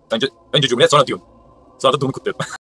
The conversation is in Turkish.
Önce Cumhuriyet sonra Dune. Sonra da Dune'u kutluyorum.